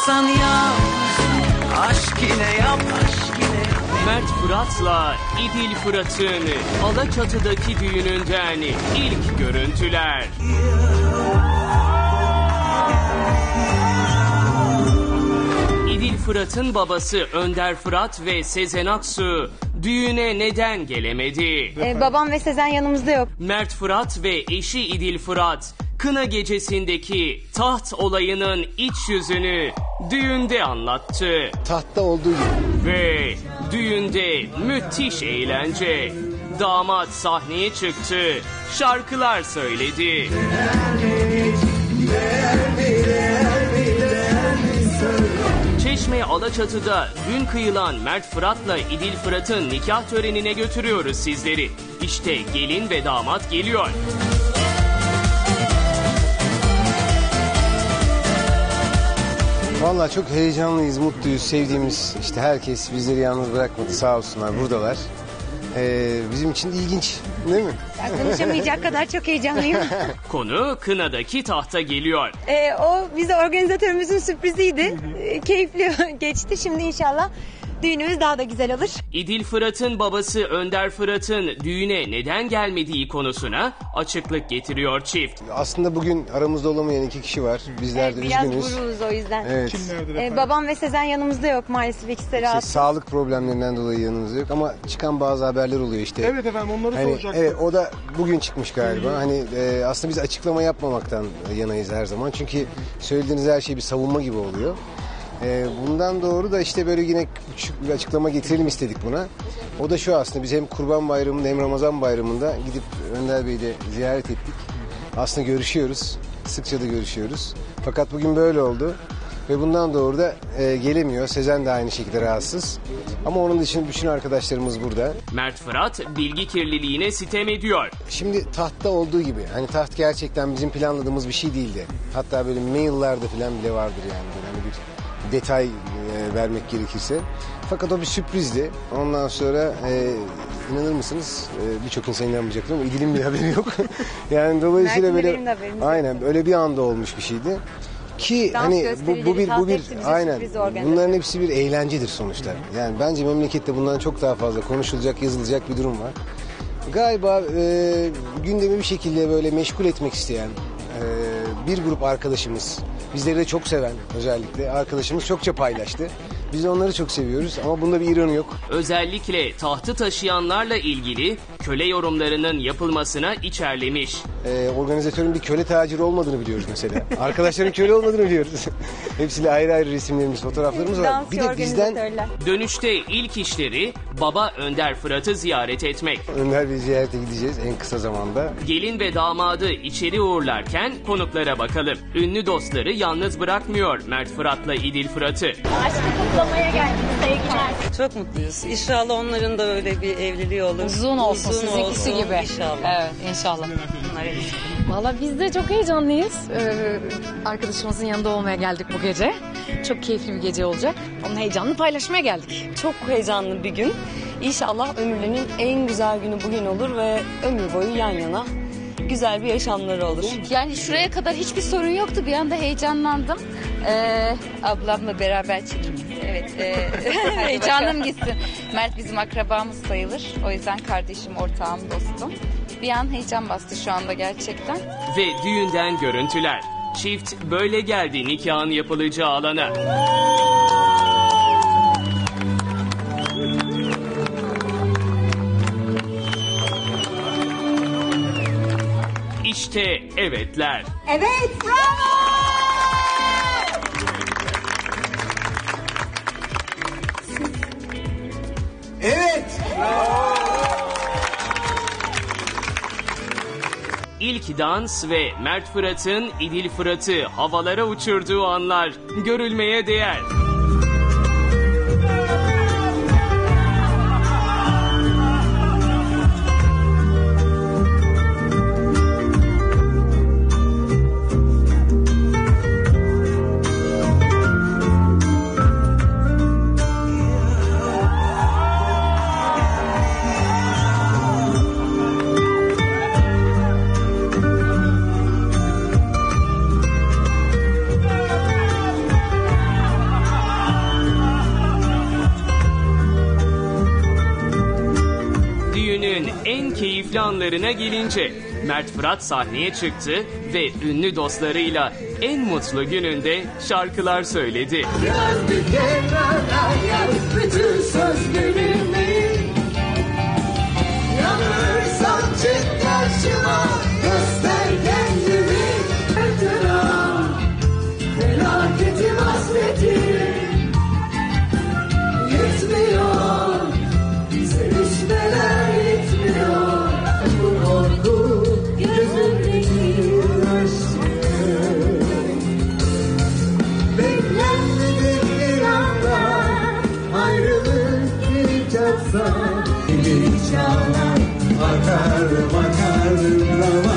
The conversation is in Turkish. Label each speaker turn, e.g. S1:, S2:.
S1: yapacaksan yap, aşk ile yap, aşk ile yap.
S2: Mert Fırat'la İdil Fırat'ın Alaçatı'daki düğününden ilk görüntüler. İdil Fırat'ın babası Önder Fırat ve Sezen Aksu düğüne neden gelemedi?
S3: Babam ve Sezen yanımızda yok.
S2: Mert Fırat ve eşi İdil Fırat kına gecesindeki taht olayının iç yüzünü düğünde anlattı.
S4: Tahtta olduğu gibi.
S2: Ve düğünde müthiş eğlence. Damat sahneye çıktı, şarkılar söyledi. Çeşme Alaçatı'da dün kıyılan Mert Fırat'la İdil Fırat'ın nikah törenine götürüyoruz sizleri. İşte gelin ve damat geliyor.
S4: Vallahi çok heyecanlıyız, mutluyuz, sevdiğimiz işte herkes bizleri yalnız bırakmadı, sağ olsunlar, buradalar. Bizim için de ilginç, değil mi?
S3: Ben konuşamayacak kadar çok heyecanlıyım.
S2: Konu kınadaki tahta geliyor.
S3: O bize organizatörümüzün sürpriziydi. Keyifli geçti. Şimdi inşallah düğünümüz daha da güzel olur.
S2: İdil Fırat'ın babası Önder Fırat'ın düğüne neden gelmediği konusuna açıklık getiriyor çift.
S4: Aslında bugün aramızda olamayan iki kişi var. Bizler de
S3: biraz
S4: üzgünüz.
S3: Biraz gururuz o yüzden.
S4: Evet.
S5: Kimlerdir efendim?
S3: Babam ve Sezen yanımızda yok maalesef, ikisi de rahat.
S4: Sağlık problemlerinden dolayı yanımızda yok ama çıkan bazı haberler oluyor işte.
S5: Evet efendim, onları soracaktım.
S4: Evet, o da bugün çıkmış galiba. Aslında biz açıklama yapmamaktan yanayız her zaman. Çünkü söylediğiniz her şey bir savunma gibi oluyor. Bundan doğru da işte böyle yine küçük bir açıklama getirelim istedik buna. O da şu, aslında biz hem Kurban Bayramı'nda hem Ramazan Bayramı'nda gidip Önder Bey'i de ziyaret ettik. Aslında görüşüyoruz. Sıkça da görüşüyoruz. Fakat bugün böyle oldu. Ve bundan doğru da gelemiyor. Sezen de aynı şekilde rahatsız. Ama onun dışında bütün arkadaşlarımız burada.
S2: Mert Fırat bilgi kirliliğine sitem ediyor.
S4: Şimdi tahtta olduğu gibi. Hani taht gerçekten bizim planladığımız bir şey değildi. Hatta böyle maillerde falan bile vardır yani. Böyle hani bir detay vermek gerekirse. Fakat o bir sürprizdi. Ondan sonra inanır mısınız? Birçok insan inanmayacaktır ama İdil'in bir haberi yok. Yani dolayısıyla böyle aynen öyle bir anda olmuş bir şeydi. Ki
S3: dans
S4: hani bu bir aynen bunların hepsi bir eğlencedir sonuçta. Yani bence memlekette bundan çok daha fazla konuşulacak, yazılacak bir durum var. Galiba gündemi bir şekilde böyle meşgul etmek isteyen bir grup arkadaşımız, bizleri de çok seven özellikle arkadaşımız çokça paylaştı. Biz onları çok seviyoruz ama bunda bir ironi yok.
S2: Özellikle tahtı taşıyanlarla ilgili köle yorumlarının yapılmasına içerlemiş.
S4: Organizatörün bir köle taciri olmadığını biliyoruz mesela. Arkadaşların köle olmadığını biliyoruz. Hepsiyle ayrı ayrı resimlerimiz, fotoğraflarımız var. Bir de bizden
S2: dönüşte ilk işleri baba Önder Fırat'ı ziyaret etmek.
S4: Önder Bey'i ziyarete gideceğiz en kısa zamanda.
S2: Gelin ve damadı içeri uğurlarken konuklara bakalım. Ünlü dostları yalnız bırakmıyor Mert Fırat'la İdil Fırat'ı.
S3: Aşkı kutlamaya geldik, sevgiler.
S6: Çok mutluyuz. İnşallah onların da öyle bir evliliği olur.
S7: Uzun olsun, sizinkisi gibi.
S6: İnşallah.
S7: Evet, inşallah. Valla biz de çok heyecanlıyız. Arkadaşımızın yanında olmaya geldik bu gece. Çok keyifli bir gece olacak. Onun heyecanını paylaşmaya geldik.
S6: Çok heyecanlı bir gün. İnşallah ömürlerinin en güzel günü bugün olur ve ömür boyu yan yana güzel bir yaşamları olur.
S7: Yani şuraya kadar hiçbir sorun yoktu. Bir anda heyecanlandım. Ablamla beraber çekim. Evet. Heyecanım gitsin. Mert bizim akrabamız sayılır. O yüzden kardeşim, ortağım, dostum. Bir an heyecan bastı şu anda gerçekten.
S2: Ve düğünden görüntüler. Çift böyle geldi nikahın yapılacağı alana. İşte evetler.
S3: Evet, bravo!
S1: Evet.
S2: İlk dans ve Mert Fırat'ın İdil Fırat'ı havalara uçurduğu anlar görülmeye değer. en keyifli anlarına gelince Mert Fırat sahneye çıktı ve ünlü dostlarıyla en mutlu gününde şarkılar söyledi.
S1: Yaz bir kenara yaz bütün sözlerimi. Yanırsan çık karşıma, göster kendini. Ertelen felaketim hasretim yetmiyor, sevişmeler yetmiyor. Bu korku gözümdeki aşkım beklenmedik bir anda ayrılık ilk atsa. Bir çağlar akarım akarım